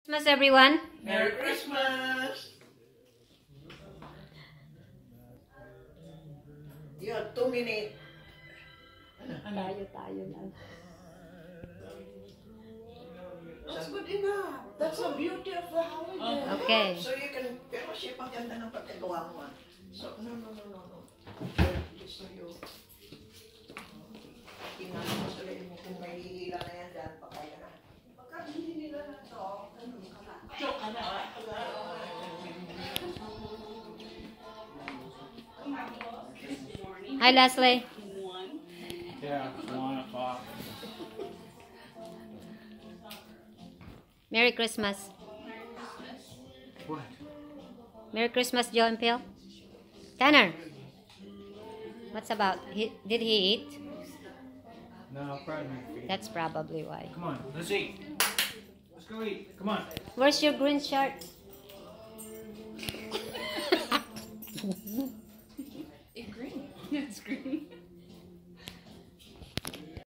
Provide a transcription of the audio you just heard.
Christmas, everyone. Merry Christmas! You have 2 minutes. Tayo lang. That's good enough. That's the beauty of the holiday. Okay. So you can, pero siya pang ganda ng pagkagawa mo. So, no. Just so you, tingnan mo sila mo kung may hihila na yan dyan, pakaya na. Pagka hindi nila na ito, joke ka na. Hi, Leslie. Yeah, 1 o'clock. Merry Christmas. What? Merry Christmas, Joe and Phil. Tanner. What's about? Did he eat? No, probably. That's probably why. Come on, let's eat. Let's go eat. Come on. Where's your green shirt? It's green. It's green.